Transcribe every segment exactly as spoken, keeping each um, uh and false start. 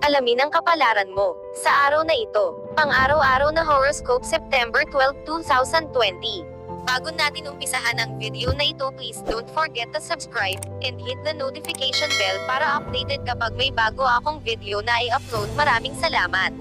Alamin ang kapalaran mo sa araw na ito. Pang-araw-araw na horoscope September twelfth, two thousand twenty. Bago natin umpisahan ang video na ito, please don't forget to subscribe and hit the notification bell para updated kapag may bago akong video na i-upload. Maraming salamat.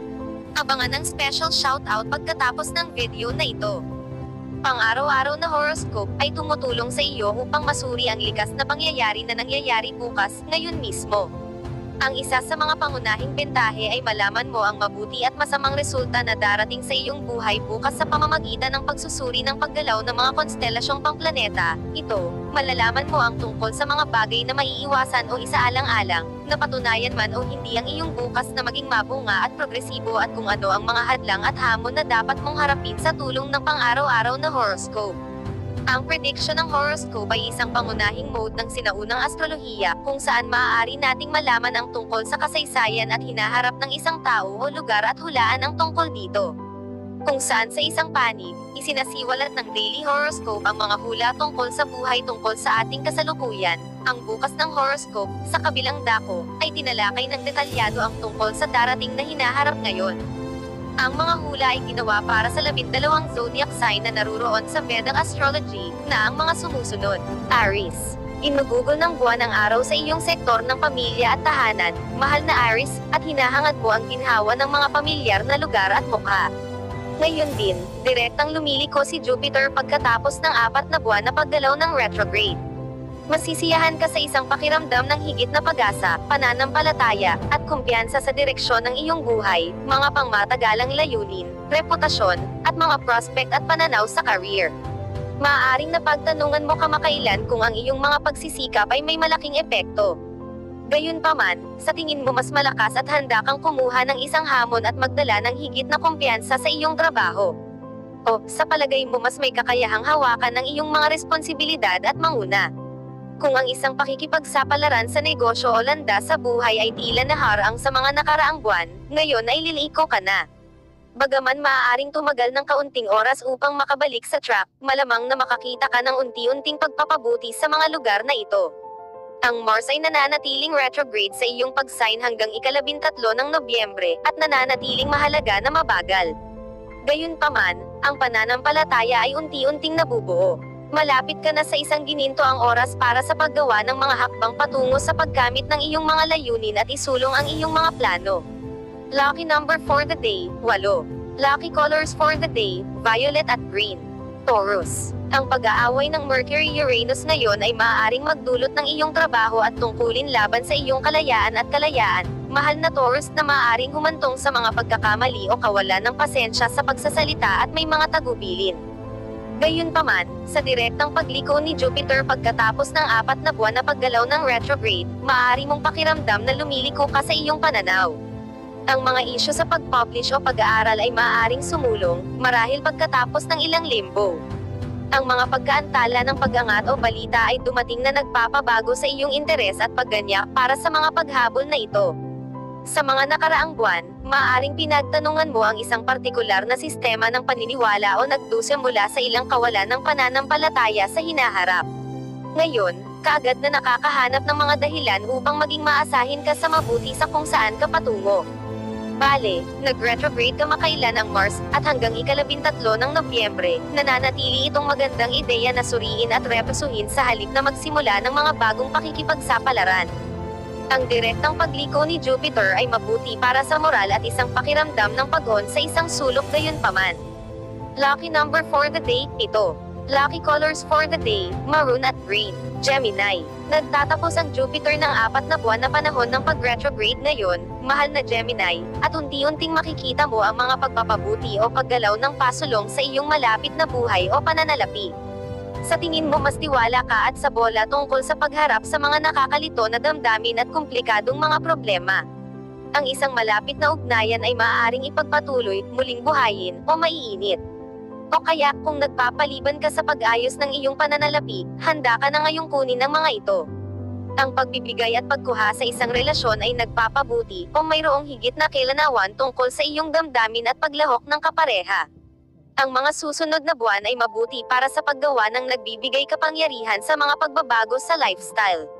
Abangan ang special shoutout pagkatapos ng video na ito. Pang-araw-araw na horoscope ay tumutulong sa iyo upang masuri ang likas na pangyayari na nangyayari bukas, ngayon mismo. Ang isa sa mga pangunahing bentahe ay malaman mo ang mabuti at masamang resulta na darating sa iyong buhay bukas sa pamamagitan ng pagsusuri ng paggalaw ng mga konstelasyong pangplaneta. Ito, malalaman mo ang tungkol sa mga bagay na maiiwasan o isaalang-alang, napatunayan man o hindi ang iyong bukas na maging mabunga at progresibo, at kung ano ang mga hadlang at hamon na dapat mong harapin sa tulong ng pang-araw-araw na horoscope. Ang prediction ng horoscope ay isang pangunahing mode ng sinaunang astrolohiya, kung saan maaari nating malaman ang tungkol sa kasaysayan at hinaharap ng isang tao o lugar at hulaan ang tungkol dito. Kung saan sa isang panig, isinasiwalat ng daily horoscope ang mga hula tungkol sa buhay tungkol sa ating kasalukuyan. Ang bukas ng horoscope, sa kabilang dako, ay tinalakay ng detalyado ang tungkol sa darating na hinaharap ngayon. Ang mga hula ay ginawa para sa labindalawang zodiac sign na naruroon sa Vedic astrology, na ang mga sumusunod. Aries. Inugugol ng buwan ang araw sa iyong sektor ng pamilya at tahanan, mahal na Aries, at hinahangad mo ang ginhawa ng mga pamilyar na lugar at mukha. Ngayon din, direktang lumiliko si Jupiter pagkatapos ng apat na buwan na paggalaw ng retrograde. Masisiyahan ka sa isang pakiramdam ng higit na pag-asa, pananampalataya, at kumpiyansa sa direksyon ng iyong buhay, mga pangmatagalang layunin, reputasyon, at mga prospect at pananaw sa career. Maaaring napagtanungan mo kamakailan kung ang iyong mga pagsisikap ay may malaking epekto. Gayunpaman, sa tingin mo mas malakas at handa kang kumuha ng isang hamon at magdala ng higit na kumpiyansa sa iyong trabaho. O, sa palagay mo mas may kakayahang hawakan ng iyong mga responsibilidad at manguna. Kung ang isang pakikipagsapalaran sa negosyo o landas sa buhay ay tila naharang sa mga nakaraang buwan, ngayon ay liliko ka na. Bagaman maaaring tumagal ng kaunting oras upang makabalik sa track, malamang na makakita ka ng unti-unting pagpapabuti sa mga lugar na ito. Ang Mars ay nananatiling retrograde sa iyong pag-sign hanggang ikalabintatlo ng Nobyembre, at nananatiling mahalaga na mabagal. Gayunpaman, ang pananampalataya ay unti-unting nabubuo. Malapit ka na sa isang gininto ang oras para sa paggawa ng mga hakbang patungo sa pagkamit ng iyong mga layunin at isulong ang iyong mga plano. Lucky number for the day, walo. Lucky colors for the day, violet at green. Taurus. Ang pag-aaway ng Mercury-Uranus ngayon ay maaaring magdulot ng iyong trabaho at tungkulin laban sa iyong kalayaan at kalayaan. Mahal na Taurus, na maaaring humantong sa mga pagkakamali o kawalan ng pasensya sa pagsasalita at may mga tagubilin. Gayunpaman, sa direktang pagliko ni Jupiter pagkatapos ng apat na buwan na paggalaw ng retrograde, maaari mong pakiramdam na lumiliko ka sa iyong pananaw. Ang mga isyu sa pag-publish o pag-aaral ay maaaring sumulong, marahil pagkatapos ng ilang limbo. Ang mga pagkaantala ng pag-angat o balita ay dumating na nagpapabago sa iyong interes at pagganyak para sa mga paghabol na ito. Sa mga nakaraang buwan, maaaring pinagtanungan mo ang isang partikular na sistema ng paniniwala o nagdusa mula sa ilang kawalan ng pananampalataya sa hinaharap. Ngayon, kaagad na nakakahanap ng mga dahilan upang maging maasahin ka sa mabuti sa kung saan ka patungo. Bale, nag-retrograde kamakailan ang Mars, at hanggang ikalabintatlo ng Nobyembre, nananatili itong magandang ideya na suriin at repusuhin sa halip na magsimula ng mga bagong pakikipagsapalaran. Ang direktang pagliko ni Jupiter ay mabuti para sa moral at isang pakiramdam ng pag-on sa isang sulok. Gayunpaman. Lucky number for the day, ito. Lucky colors for the day, maroon at green. Gemini. Nagtatapos ang Jupiter ng apat na buwan na panahon ng pag-retrograde ngayon, mahal na Gemini, at unti-unting makikita mo ang mga pagpapabuti o paggalaw ng pasulong sa iyong malapit na buhay o pananalapi. Sa tingin mo mas tiwala ka at sa bola tungkol sa pagharap sa mga nakakalito na damdamin at komplikadong mga problema. Ang isang malapit na ugnayan ay maaaring ipagpatuloy, muling buhayin, o maiinit. O kaya, kung nagpapaliban ka sa pag-ayos ng iyong pananalapi, handa ka na ngayong kunin ang mga ito. Ang pagbibigay at pagkuha sa isang relasyon ay nagpapabuti, o mayroong higit na kailanawan tungkol sa iyong damdamin at paglahok ng kapareha. Ang mga susunod na buwan ay mabuti para sa paggawa ng nagbibigay kapangyarihan sa mga pagbabago sa lifestyle.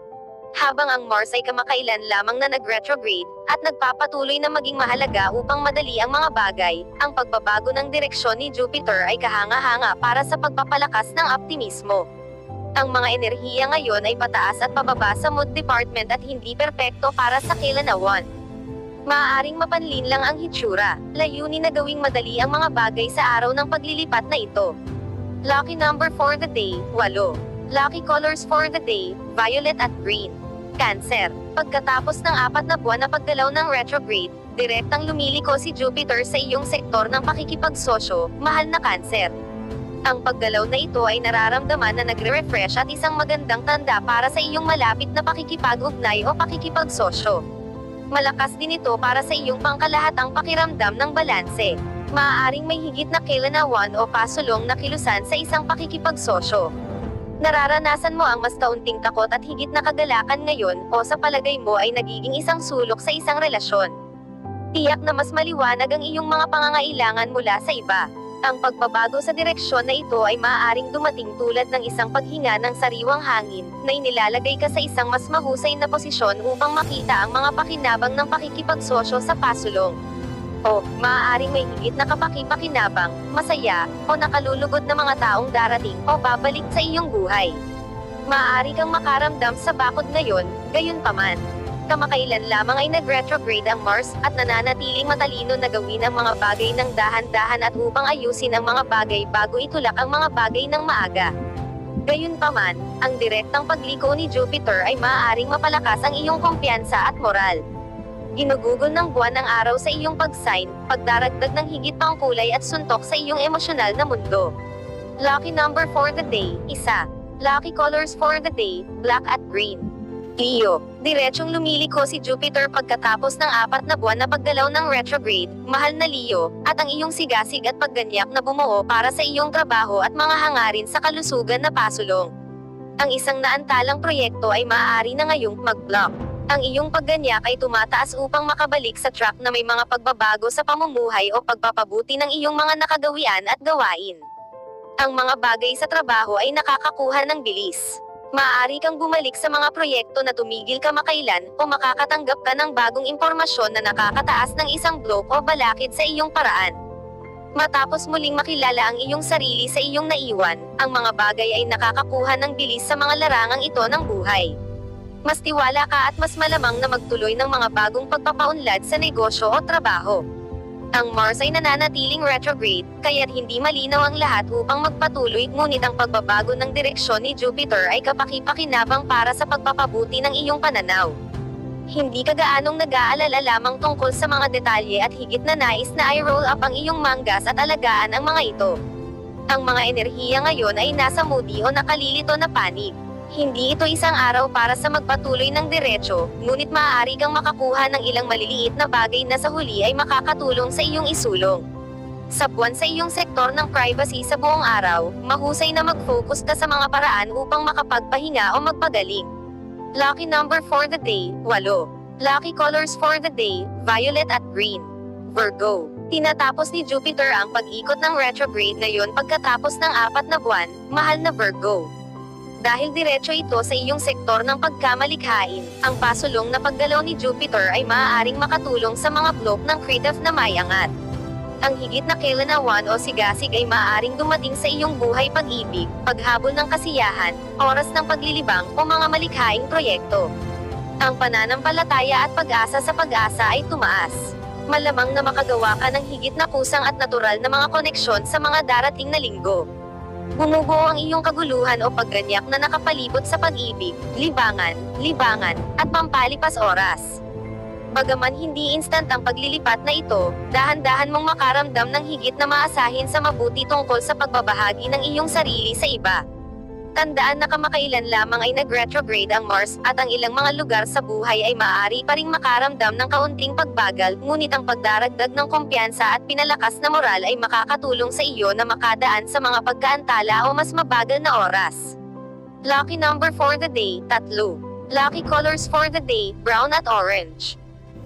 Habang ang Mars ay kamakailan lamang na nag-retrograde, at nagpapatuloy na maging mahalaga upang madali ang mga bagay, ang pagbabago ng direksyon ni Jupiter ay kahanga-hanga para sa pagpapalakas ng optimismo. Ang mga enerhiya ngayon ay pataas at pababa sa mood department at hindi perpekto para sa kilanawan. Maaaring mapanlin lang ang hitsura, layunin na gawing madali ang mga bagay sa araw ng paglilipat na ito. Lucky number for the day, walo. Lucky colors for the day, violet at green. Cancer. Pagkatapos ng apat na buwan na paggalaw ng retrograde, direktang lumiliko si Jupiter sa iyong sektor ng pakikipagsosyo, mahal na Cancer. Ang paggalaw na ito ay nararamdaman na nagre-refresh at isang magandang tanda para sa iyong malapit na pakikipag-ugnay o pakikipagsosyo. Malakas din ito para sa iyong pangkalahatang pakiramdam ng balanse. Maaaring may higit na kilanawan o pasulong na kilusan sa isang pakikipagsosyo. Nararanasan mo ang mas kaunting takot at higit na kagalakan ngayon, o sa palagay mo ay nagiging isang sulok sa isang relasyon. Tiyak na mas maliwanag ang iyong mga pangangailangan mula sa iba. Ang pagbabago sa direksyon na ito ay maaaring dumating tulad ng isang paghinga ng sariwang hangin, na inilalagay ka sa isang mas mahusay na posisyon upang makita ang mga pakinabang ng pakikipagsosyo sa pasulong. O, maaaring may higit na kapaki-pakinabang, masaya, o nakalulugod na mga taong darating o babalik sa iyong buhay. Maaari kang makaramdam sa bakod ngayon, gayunpaman. Kamakailan lamang ay nag-retrograde ang Mars at nananatiling matalino na gawin ang mga bagay ng dahan-dahan at upang ayusin ang mga bagay bago itulak ang mga bagay ng maaga. Gayunpaman, ang direktang pagliko ni Jupiter ay maaaring mapalakas ang iyong kumpiyansa at moral. Ginugugol ng buwan ng araw sa iyong pag-sign, pagdaragdag ng higit pang kulay at suntok sa iyong emosyonal na mundo. Lucky number for the day, isa. Lucky colors for the day, black at green. Leo, diretsong lumiliko si Jupiter pagkatapos ng apat na buwan na paggalaw ng retrograde, mahal na Leo, at ang iyong sigasig at pagganyak na bumuo para sa iyong trabaho at mga hangarin sa kalusugan na pasulong. Ang isang naantalang proyekto ay maaari na ngayong mag-block. Ang iyong pagganyak ay tumataas upang makabalik sa track na may mga pagbabago sa pamumuhay o pagpapabuti ng iyong mga nakagawian at gawain. Ang mga bagay sa trabaho ay nakakakuha ng bilis. Maaari kang bumalik sa mga proyekto na tumigil kamakailan, o makakatanggap ka ng bagong impormasyon na nakakataas ng isang bloke o balakid sa iyong paraan. Matapos muling makilala ang iyong sarili sa iyong naiwan, ang mga bagay ay nakakakuha ng bilis sa mga larangang ito ng buhay. Mas tiwala ka at mas malamang na magtuloy ng mga bagong pagpapaunlad sa negosyo o trabaho. Ang Mars ay nananatiling retrograde, kaya't hindi malinaw ang lahat upang magpatuloy, ngunit ang pagbabago ng direksyon ni Jupiter ay kapaki-pakinabang para sa pagpapabuti ng iyong pananaw. Hindi ka gaanong nag-aalala lamang tungkol sa mga detalye at higit na nais na i-roll up ang iyong manggas at alagaan ang mga ito. Ang mga enerhiya ngayon ay nasa moody o nakalilito na panig. Hindi ito isang araw para sa magpatuloy ng diretso, ngunit maaari kang makakuha ng ilang maliliit na bagay na sa huli ay makakatulong sa iyong isulong. Sa buwan sa iyong sektor ng privacy sa buong araw, mahusay na mag-focus ka sa mga paraan upang makapagpahinga o magpagaling. Lucky number for the day, walo. Lucky colors for the day, violet at green. Virgo. Tinatapos ni Jupiter ang pag-ikot ng retrograde ngayon pagkatapos ng apat na buwan, mahal na Virgo. Dahil diretso ito sa iyong sektor ng pagkamalikhain, ang pasulong na paggalaw ni Jupiter ay maaaring makatulong sa mga bloke ng creative na mayangat. Ang higit na kilanawan o sigasig ay maaaring dumating sa iyong buhay pag-ibig, paghabol ng kasiyahan, oras ng paglilibang o mga malikhaing proyekto. Ang pananampalataya at pag-asa sa pag-asa ay tumaas. Malamang na makagawa ka ng higit na kusang at natural na mga koneksyon sa mga darating na linggo. Bumubuo ang iyong kaguluhan o pagganyak na nakapalibot sa pag-ibig, libangan, libangan, at pampalipas oras. Bagaman hindi instant ang paglilipat na ito, dahan-dahan mong makaramdam ng higit na maasahin sa mabuti tungkol sa pagbabahagi ng iyong sarili sa iba. Tandaan na kamakailan lamang ay nag-retrograde ang Mars, at ang ilang mga lugar sa buhay ay maaari pa ring makaramdam ng kaunting pagbagal, ngunit ang pagdaragdag ng kumpiyansa at pinalakas na moral ay makakatulong sa iyo na makadaan sa mga pagkaantala o mas mabagal na oras. Lucky number for the day, tatlo. Lucky colors for the day, brown at orange.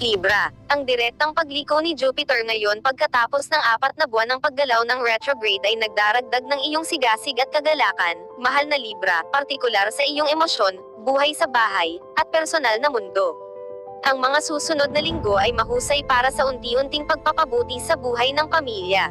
Libra, ang direktang pagliko ni Jupiter ngayon pagkatapos ng apat na buwan ng paggalaw ng retrograde ay nagdaragdag ng iyong sigasig at kagalakan, mahal na Libra, partikular sa iyong emosyon, buhay sa bahay, at personal na mundo. Ang mga susunod na linggo ay mahusay para sa unti-unting pagpapabuti sa buhay ng pamilya.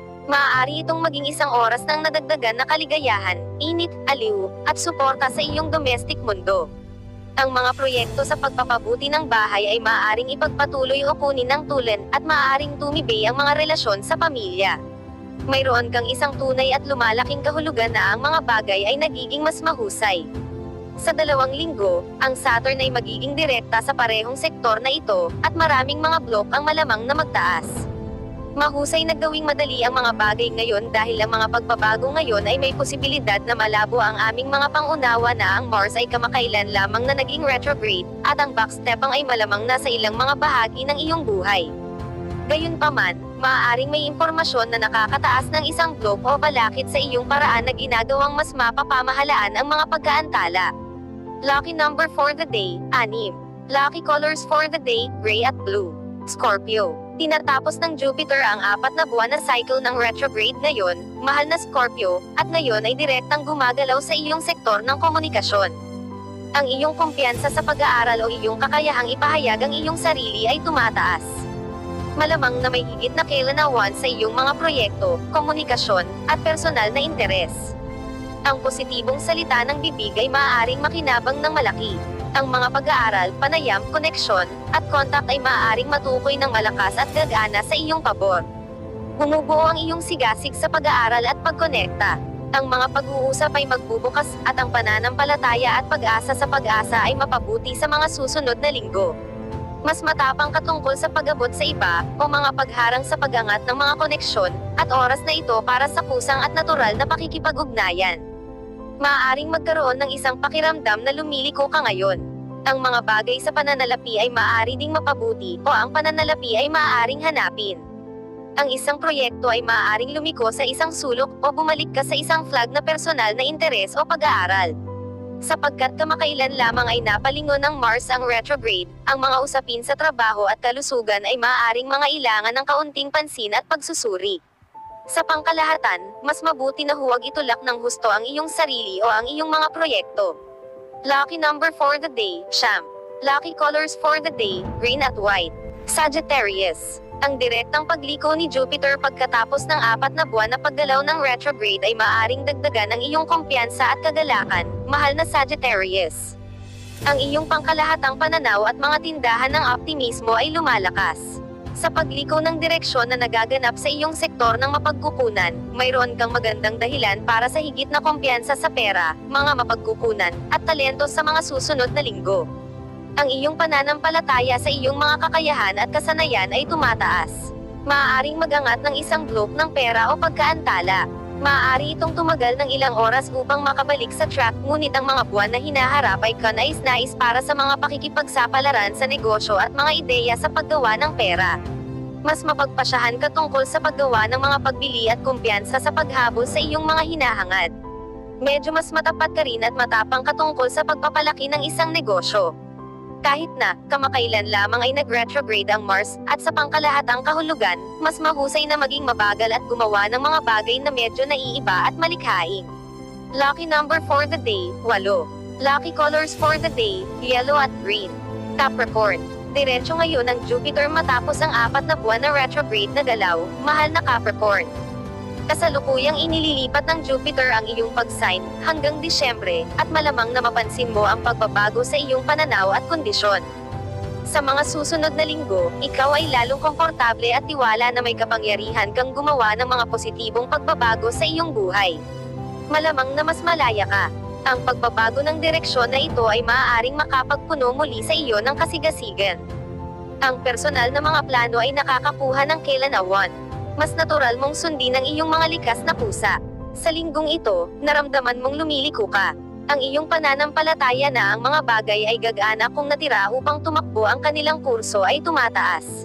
Maaari itong maging isang oras ng nadagdagan na kaligayahan, init, aliw, at suporta sa iyong domestic mundo. Ang mga proyekto sa pagpapabuti ng bahay ay maaaring ipagpatuloy o kunin ng tulen at maaaring tumibay ang mga relasyon sa pamilya. Mayroon kang isang tunay at lumalaking kahulugan na ang mga bagay ay nagiging mas mahusay. Sa dalawang linggo, ang Saturn ay magiging direkta sa parehong sektor na ito, at maraming mga blok ang malamang na magtaas. Mahusay na gawing madali ang mga bagay ngayon dahil ang mga pagbabago ngayon ay may posibilidad na malabo ang aming mga pangunawa na ang Mars ay kamakailan lamang na naging retrograde, at ang backstepang ay malamang nasa ilang mga bahagi ng iyong buhay. Gayunpaman, maaaring may impormasyon na nakakataas ng isang blok o balakid sa iyong paraan na ginagawang mas mapapamahalaan ang mga pagkaantala. Lucky number for the day, anim. Lucky colors for the day, gray at blue. Scorpio. Tinatapos ng Jupiter ang apat na buwan na cycle ng retrograde ngayon, mahal na Scorpio, at ngayon ay direktang gumagalaw sa iyong sektor ng komunikasyon. Ang iyong kumpiyansa sa pag-aaral o iyong kakayahang ipahayag ang iyong sarili ay tumataas. Malamang na may higit na kailanawan sa iyong mga proyekto, komunikasyon, at personal na interes. Ang positibong salita ng bibig ay maaaring makinabang ng malaki. Ang mga pag-aaral, panayam, koneksyon, at kontak ay maaaring matukoy ng malakas at gagana sa iyong pabor. Bumubuo ang iyong sigasig sa pag-aaral at pagkonekta. Ang mga pag-uusap ay magbubukas, at ang pananampalataya at pag-asa sa pag-asa ay mapabuti sa mga susunod na linggo. Mas matapang ka tungkol sa pag-abot sa iba, o mga pagharang sa pag-angat ng mga koneksyon, at oras na ito para sa kusang at natural na pakikipag-ugnayan. Maaaring magkaroon ng isang pakiramdam na lumiliko ka ngayon. Ang mga bagay sa pananalapi ay maaari ding mapabuti, o ang pananalapi ay maaaring hanapin. Ang isang proyekto ay maaaring lumiko sa isang sulok, o bumalik ka sa isang flag na personal na interes o pag-aaral. Sapagkat kamakailan lamang ay napalingon ng Mars ang retrograde, ang mga usapin sa trabaho at kalusugan ay maaaring mga ilangan ng kaunting pansin at pagsusuri. Sa pangkalahatan, mas mabuti na huwag itulak ng husto ang iyong sarili o ang iyong mga proyekto. Lucky number for the day, siyam. Lucky colors for the day, green at white. Sagittarius. Ang direktang pagliko ni Jupiter pagkatapos ng apat na buwan na paggalaw ng retrograde ay maaaring dagdagan ang iyong kumpiyansa at kagalakan, mahal na Sagittarius. Ang iyong pangkalahatang pananaw at mga tindahan ng optimismo ay lumalakas. Sa pagliko ng direksyon na nagaganap sa iyong sektor ng mapagkukunan, mayroon kang magandang dahilan para sa higit na kumpiyansa sa pera, mga mapagkukunan, at talento sa mga susunod na linggo. Ang iyong pananampalataya sa iyong mga kakayahan at kasanayan ay tumataas. Maaaring magangat ng isang blok ng pera o pagkaantala. Maaari itong tumagal ng ilang oras upang makabalik sa track, ngunit ang mga buwan na hinaharap ay kanais-nais para sa mga pakikipagsapalaran sa negosyo at mga ideya sa paggawa ng pera. Mas mapagpasyahan ka tungkol sa paggawa ng mga pagbili at kumpiyansa sa paghabol sa iyong mga hinahangad. Medyo mas matapat ka rin at matapang ka tungkol sa pagpapalaki ng isang negosyo. Kahit na, kamakailan lamang ay nag-retrograde ang Mars, at sa pangkalahatang kahulugan, mas mahusay na maging mabagal at gumawa ng mga bagay na medyo naiiba at malikhaing. Lucky number for the day, walo. Lucky colors for the day, yellow at green. Capricorn. Diretso ngayon ang Jupiter matapos ang apat na buwan na retrograde na galaw, mahal na Capricorn. Kasalukuyang inililipat ng Jupiter ang iyong pag-sign, hanggang Disyembre, at malamang na mapansin mo ang pagbabago sa iyong pananaw at kondisyon. Sa mga susunod na linggo, ikaw ay lalong komportable at tiwala na may kapangyarihan kang gumawa ng mga positibong pagbabago sa iyong buhay. Malamang na mas malaya ka. Ang pagbabago ng direksyon na ito ay maaaring makapagpuno muli sa iyo ng kasigasigan. Ang personal na mga plano ay nakakakuha ng kailanawan. Mas natural mong sundin ang iyong mga likas na pusa. Sa linggong ito, naramdaman mong lumiliko ka. Ang iyong pananampalataya na ang mga bagay ay gagana kung natira upang tumakbo ang kanilang kurso ay tumataas.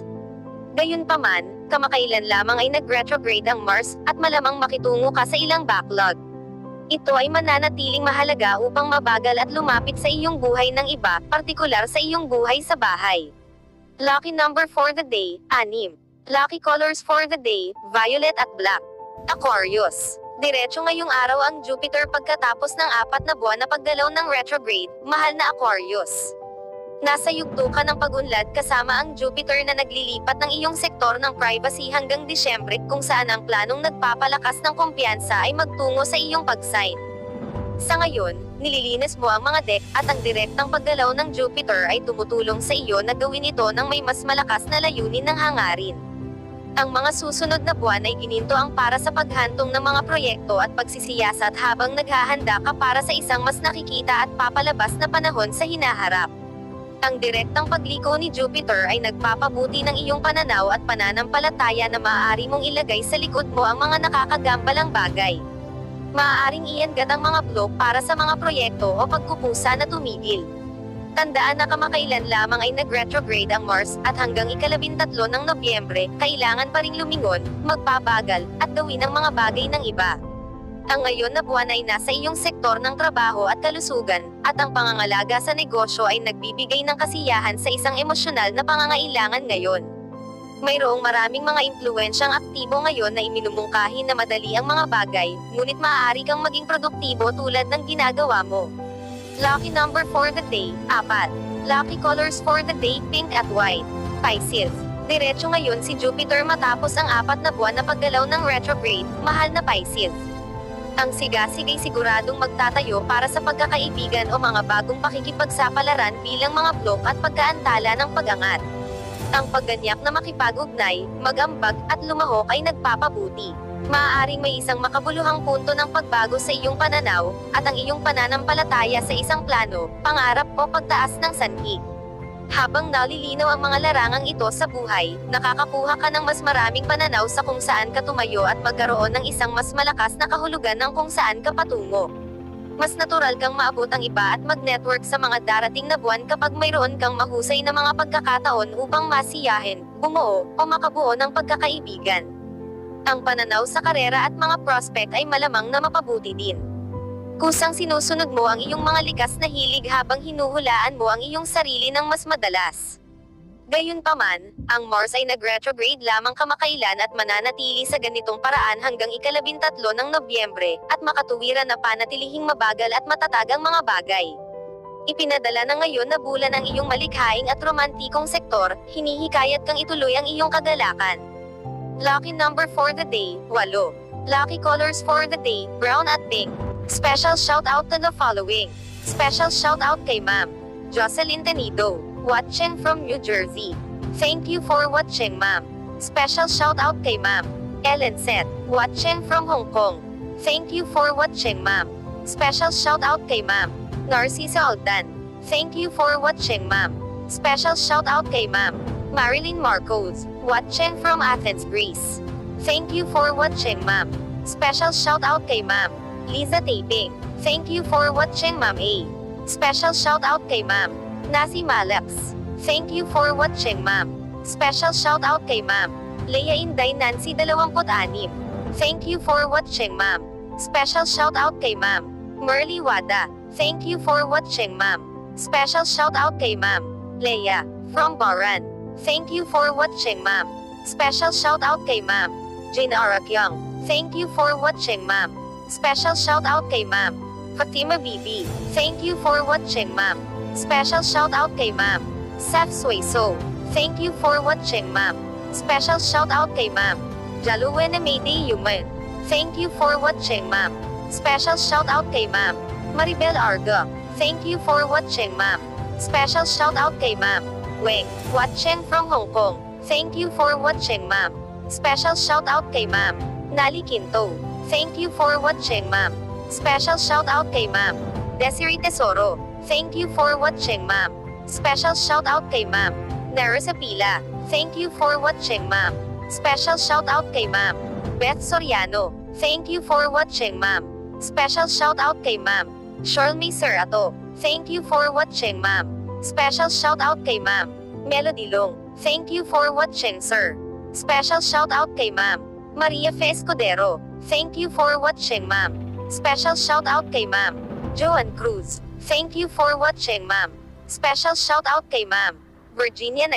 Gayunpaman, kamakailan lamang ay nag-retrograde ang Mars, at malamang makitungo ka sa ilang backlog. Ito ay mananatiling mahalaga upang mabagal at lumapit sa iyong buhay ng iba, partikular sa iyong buhay sa bahay. Lucky number for the day, anim. Lucky colors for the day, violet at black. Aquarius. Diretso ngayong araw ang Jupiter pagkatapos ng apat na buwan na paggalaw ng retrograde, mahal na Aquarius. Nasa yugto ka ng pag-unlad kasama ang Jupiter na naglilipat ng iyong sektor ng privacy hanggang Disyembre kung saan ang planong nagpapalakas ng kumpiyansa ay magtungo sa iyong pag-sign. Sa ngayon, nililinis mo ang mga deck at ang direktang paggalaw ng Jupiter ay tumutulong sa iyo na gawin ito ng may mas malakas na layunin ng hangarin. Ang mga susunod na buwan ay gininto ang para sa paghantong ng mga proyekto at pagsisiyasat habang naghahanda ka para sa isang mas nakikita at papalabas na panahon sa hinaharap. Ang direktang pagliko ni Jupiter ay nagpapabuti ng iyong pananaw at pananampalataya na maaari mong ilagay sa likod mo ang mga nakakagambalang bagay. Maaaring iangat ang mga blok para sa mga proyekto o pagkukusa na tumigil. Tandaan na kamakailan lamang ay nag-retrograde ang Mars at hanggang ikalabintatlo ng Nobyembre, kailangan pa ring lumingon, magpabagal, at gawin ang mga bagay ng iba. Ang ngayon na buwan ay nasa iyong sektor ng trabaho at kalusugan, at ang pangangalaga sa negosyo ay nagbibigay ng kasiyahan sa isang emosyonal na pangangailangan ngayon. Mayroong maraming mga impluwensyang aktibo ngayon na iminumungkahi na madali ang mga bagay, ngunit maaari kang maging produktibo tulad ng ginagawa mo. Lucky number for the day, apat. Lucky colors for the day, pink at white. Pisces. Diretso ngayon si Jupiter matapos ang apat na buwan na paggalaw ng retrograde, mahal na Pisces. Ang sigasig ay siguradong magtatayo para sa pagkakaibigan o mga bagong pakikipagsapalaran bilang mga blok at pagkaantala ng pag-angat. Ang pagganyak na makipag-ugnay, mag-ambag, at lumahok ay nagpapabuti. Maaaring may isang makabuluhang punto ng pagbago sa iyong pananaw, at ang iyong pananampalataya sa isang plano, pangarap o pagtaas ng sanhi. Habang nalilinaw ang mga larangang ito sa buhay, nakakakuha ka ng mas maraming pananaw sa kung saan ka tumayo at magkaroon ng isang mas malakas na kahulugan ng kung saan ka patungo. Mas natural kang maabot ang iba at mag-network sa mga darating na buwan kapag mayroon kang mahusay na mga pagkakataon upang masiyahin, bumuo, o makabuo ng pagkakaibigan. Ang pananaw sa karera at mga prospect ay malamang na mapabuti din. Kusang sinusunod mo ang iyong mga likas na hilig habang hinuhulaan mo ang iyong sarili ng mas madalas. Gayunpaman, ang Mars ay nag-retrograde lamang kamakailan at mananatili sa ganitong paraan hanggang ikalabintatlo ng Nobyembre, at makatuwiran na panatilihing mabagal at matatag ang mga bagay. Ipinadala na ngayon na bulan ang iyong malikhaing at romantikong sektor, hinihikayat kang ituloy ang iyong kagalakan. Lucky number for the day, walo. Lucky colors for the day, brown at pink. Special shout out to the following. Special shout out kay Ma'am Jocelyn Tenido, watching from New Jersey. Thank you for watching, Ma'am. Special shout out kay Ma'am Ellen Seth, watching from Hong Kong. Thank you for watching, Ma'am. Special shout out kay Ma'am Narcisa Aldan. Thank you for watching, Ma'am. Special shout out kay Ma'am Marilyn Marcos, watching from Athens, Greece. Thank you for watching, Ma'am. Special shout out kay Ma'am Liza Taping. Thank you for watching, Ma'am A. Special shout out kay Ma'am Nasi Malax. Thank you for watching, Ma'am. Special shout out kay Ma'am Leia Inday Nancy twenty-six. Thank you for watching, Ma'am. Special shout out kay Ma'am Merly Wada. Thank you for watching, Ma'am. Special shout out kay Ma'am Leia from Baran. Thank you for watching, Ma'am. Special shout out kay Ma'am Jane Arakyang. Thank you for watching, Ma'am. Special shout out kay Ma'am Fatima Bibi. Thank you for watching, Ma'am. Special shout out kay Ma'am Saf Sueso. Thank you for watching, Ma'am. Special shout out kay Ma'am Jaluwena Mayday Human. Thank you for watching, Ma'am. Special shout out kay Ma'am Maribel Arga. Thank you for watching, Ma'am. Special shout out kay Ma'am Weng, watching from Hong Kong. Thank you for watching, Ma'am. Special shout out kay Ma'am Nali Quinto. Thank you for watching, Ma'am. Special shout out kay Ma'am Desiree Tesoro. Thank you for watching, Ma'am. Special shout out kay Ma'am Nera Sapila. Thank you for watching, Ma'am. Special shout out kay Ma'am Beth Soriano. Thank you for watching, Ma'am. Special shout out kay Ma'am Shirley Serato. Thank you for watching, Ma'am. Special shout out kay Ma'am Melody Long. Thank you for watching, sir. Special shout out kay Ma'am Maria Fe Escudero. Thank you for watching, Ma'am. Special shout out kay Ma'am Joan Cruz. Thank you for watching, Ma'am. Special shout out kay Ma'am Virginia Nagit.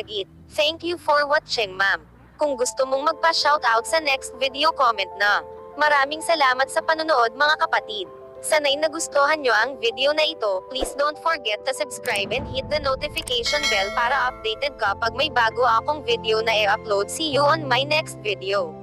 Thank you for watching, ma'am. Kung gusto mong magpa-shoutout sa next video, comment na. Maraming salamat sa panonood, mga kapatid. Sana'y nagustuhan nyo ang video na ito. Please don't forget to subscribe and hit the notification bell para updated ka pag may bago akong video na i-upload. See you on my next video.